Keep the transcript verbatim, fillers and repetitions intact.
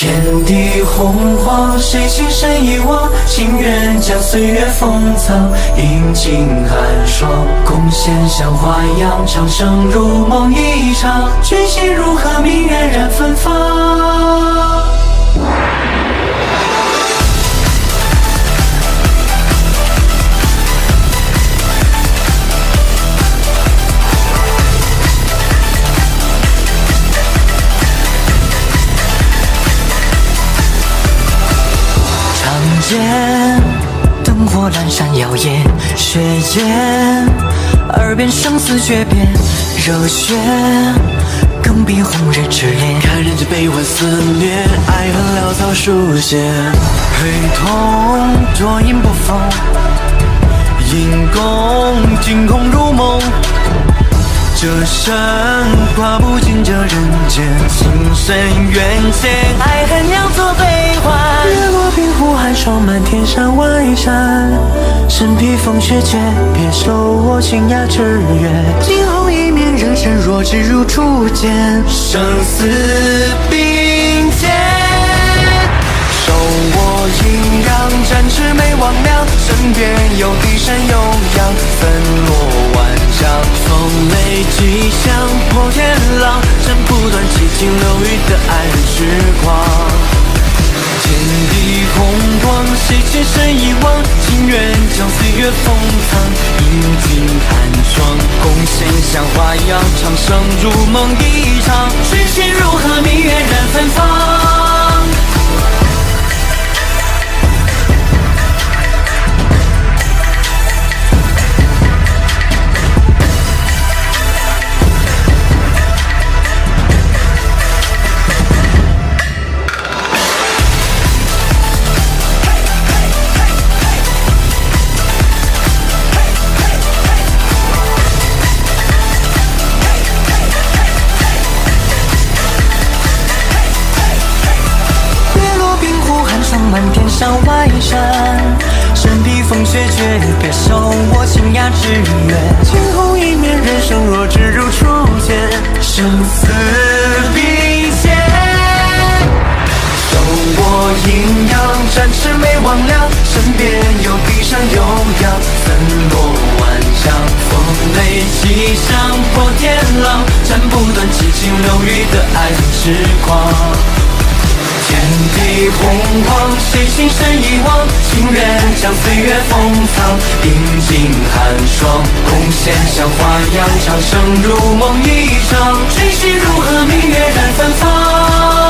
天地洪荒，谁情深一往？情愿将岁月封藏，饮尽寒霜。共弦像花样，长生如梦一场。君心如何，明月染芬芳。间灯火阑珊耀眼，血溅耳边生死诀别，热血更比红日炽烈。 看人间悲欢肆虐，爱恨潦草书写， 悲痛若隐不逢， 因公惊恐如梦。这生挂不尽这人间，情深缘浅， 爱恨两作悲欢。 月落冰湖寒霜满天山外山，身披风雪诀别，手握清雅之约。 惊鸿一面，人生若只如初见， 生死并肩。手握阴阳，展翅没忘量，身边有一山有阳，纷落万丈。风雷激响破天浪，斩不断七情六欲的爱恨时光。天地洪荒，谁情深一往？情愿将岁月封藏，饮尽寒霜。共弦像花样，长生如梦一场。 君心如何，明月染芬芳。满天山外山，身披风雪诀别，手握清雅之约。 惊鸿一面，人生若只如初见， 生死并肩。 手握阴阳，展翅没忘量，身边有地上有阳，纷落万丈。 风雷激响破天浪，斩不断七情六欲的爱恨时光。天地洪荒，谁情深一往？情愿将岁月封藏，饮尽寒霜。共弦像花样，长生如梦一场。君心如何，明月染芬芳。